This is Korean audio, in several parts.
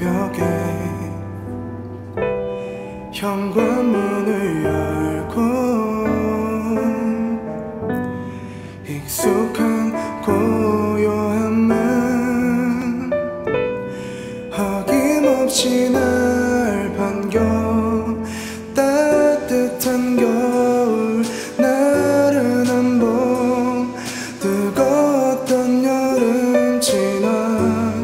새벽에 현관문을 열고 익숙한 고요함은 어김없이 날 반겨. 따뜻한 겨울, 나른한 봄, 뜨거웠던 여름 지나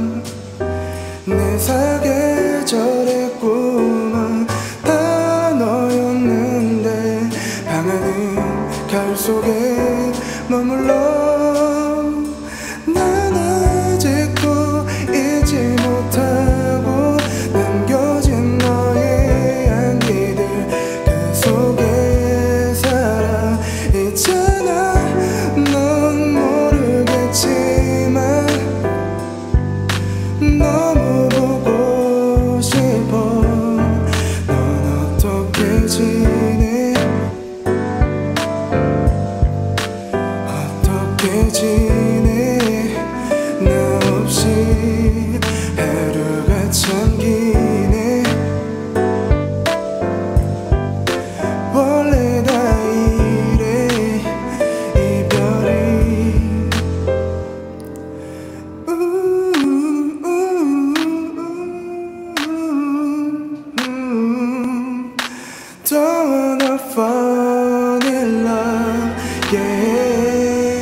내 사계절의 꿈은 다 너였는데 방안은 가을 속에 머물러. 난 아직도 잊지 못하고 남겨진 너의 향기들 그 속에 살아 있잖아. 넌 모르겠지만 너무 보고 싶어. 넌 어떻게 지내? 어떻게 지내? 나 없이 하루가 참 기네. 원래 다 이래 이별이. Don't wanna fall in love, yeah.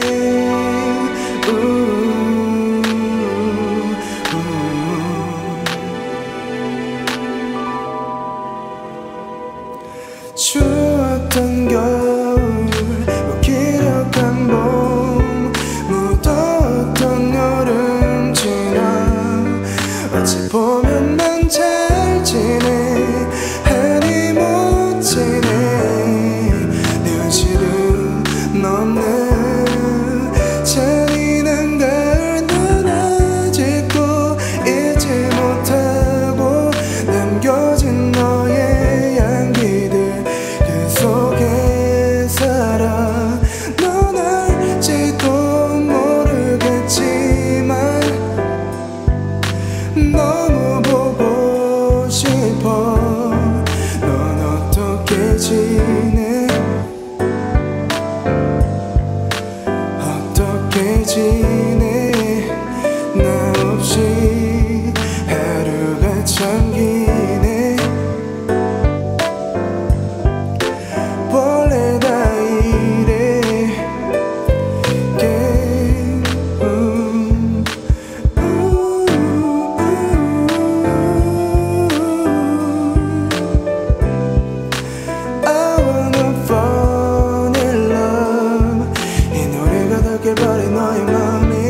추웠던 겨울, 무기력한 봄, 무더웠던 여름 지나 어찌 보면 난 잘 지내, 아니 못 지내. 내 현실은 없는 잔인한 가을. 난 아직도 잊지 못하고 남겨진 너의 향기들 그 속에 살아. 넌 알지도 모르겠지만 너무 보고 싶어. 넌 어떻게 지내? 어떻게 지내? 나 없이 하루가 참 기네. 원래 다 이래, yeah. I wanna fall in love. 이 노래가 닿길 바래 너의 마음이.